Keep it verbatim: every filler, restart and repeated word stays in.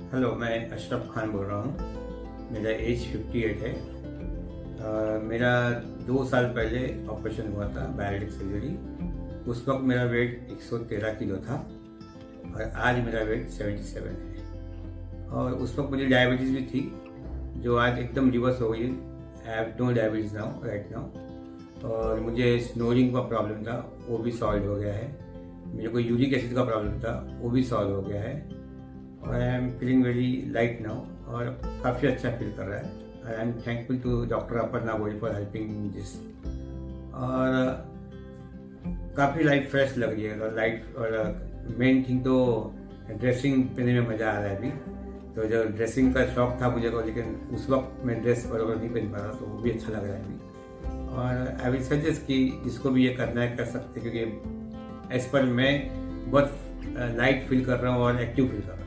Hello, मैं अशरफ खान बोल रहा हूँ। मेरा एज अट्ठावन है। आ, मेरा दो साल पहले ऑपरेशन हुआ था, बायोटिक सर्जरी। उस वक्त मेरा वेट एक सौ तेरह किलो था और आज मेरा वेट सतहत्तर है। और उस वक्त मुझे डायबिटीज़ भी थी, जो आज एकदम रिवर्स हो गई। I have no diabetes now, right now. और मुझे स्नोरिंग का प्रॉब्लम था, वो भी सॉल्व हो गया है। मेरे को यूरिक एसिड का प्रॉब्लम था, वो भी सॉल्व हो गया है। और I am feeling very light now और काफ़ी अच्छा फील कर रहा है। I am thankful to doctor Aparna Goyal for helping this. और काफ़ी लाइफ फ्रेश लग रही है और लाइट। और मेन थिंग तो ड्रेसिंग पहनने में मज़ा आ रहा है अभी। तो जो ड्रेसिंग का शौक था मुझे को, लेकिन उस वक्त मैं ड्रेस बराबर नहीं पहन पा रहा, तो वो भी अच्छा लग रहा है अभी। और आई विल सजेस्ट कि जिसको भी ये करना है कर सकते, क्योंकि एज पर मैं बहुत लाइट फील कर रहा हूँ और एक्टिव फील कर रहा हूँ।